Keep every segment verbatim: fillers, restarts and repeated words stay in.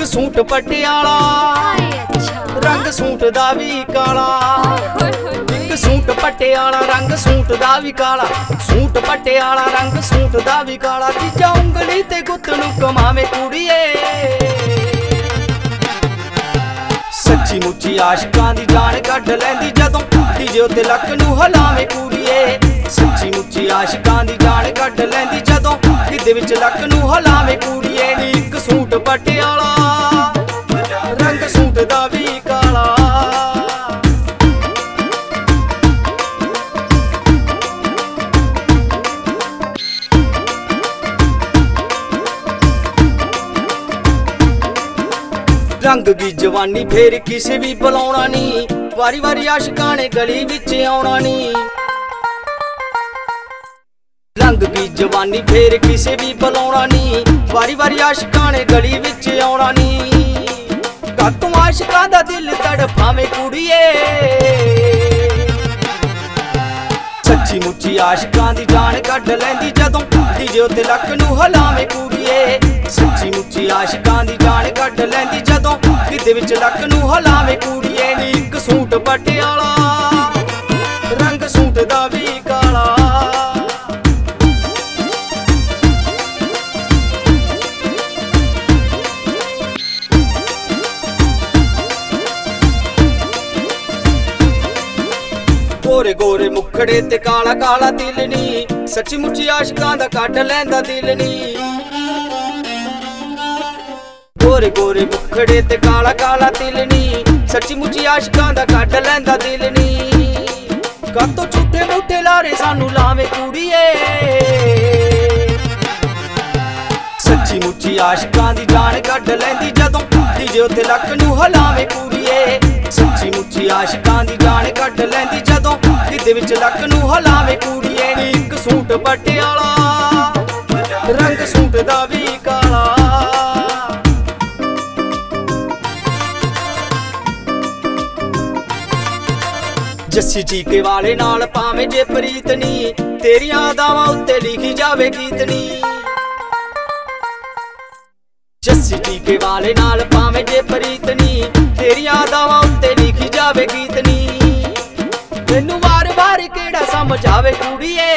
Suit Patiala रंग suit दा भी काला। एक सूट पटियाला रंग सूट दा भी काला, सूट पटियाला रंग सूट दा भी काला। तीजा उंगली ते गुत्त नूं कमावे कुड़िए, सच्ची मुच्ची आशिकां दी जान कढ लैंदी जदों तीजे उत्ते लक नूं हलावे कुड़िए। सच्ची मुच्ची आशिकां दी जान कढ लैंदी जदों गिद्ध विच लक नूं हलावे कुड़िए। एक सूट पटियाला रंग सूट दा भी काला। रंग दी जवानी फेर किसे भी बुलाउणा नी, वारी वारी आशिकां ने गली विच आउणा नी। रंग दी जवानी फेर किसे भी बुलाउणा नी, वारी वारी आशिकां ने गली विच आउणा नी। कातों आशिकां दा दिल तड़फावे कुड़िए, सच्ची मुच्ची आशिकां दी जान कढ लैंदी जदों तीजे उत्ते लक नूं हलावे कुड़िए। सच्ची मुच्ची आशिकां दी जान कढ लैंदी जदों गिद्ध विच लक नूं हलावे कुड़िए। एक सूट पटियाला रंग सूट दा भी काला। गोरे गोरे मुखड़े ते काला काला दिल नी, सच्ची मुच्ची आशिकां दा कढ लैंदा दिल नी। गोरे गोरे मुखड़े ते काला काला दिल नी, सच्ची मुच्ची आशिकां दा कढ लैंदा दिल नी। कातों झूठे मूठे लारे सानू लावे कुड़िए, सच्ची मुच्ची आशिकां दी जान कढ लैंदी जदों तीजे उत्ते लक नूं हलावे कुड़िए। सच्ची मुच्ची आशिकां दी जान कढ लैंदी जदों गिद्ध विच लक नूं हलावे कुड़िए। एक सूट पटियाला रंग सूट दा भी काला। जस्सी चीके वाले नाल भावें जे प्रीत नी, तेरियां अदावां उत्ते लिखी जावे गीतनी। जस्सी चीके वाले नाल भावें जे प्रीत नी, तेरियां अदावां उत्ते लिखी जावे गीतनी। मैनू वार वार केड़ा समझ आवे कुड़िए,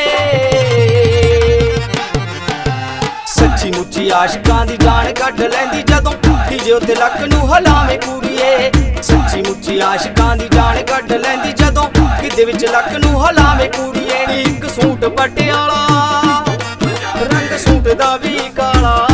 सच्ची मुच्ची आशिकां दी जान कढ लैंदी जदों तीजे उत्ते लक नूं हलावे कुड़िए। सच्ची मुच्ची आशिकां दी जान कढ लैंदी जदों गिद्ध विच लक नूं हलावे कुड़िए। एक सूट पटियाला रंग सूट दा भी काला।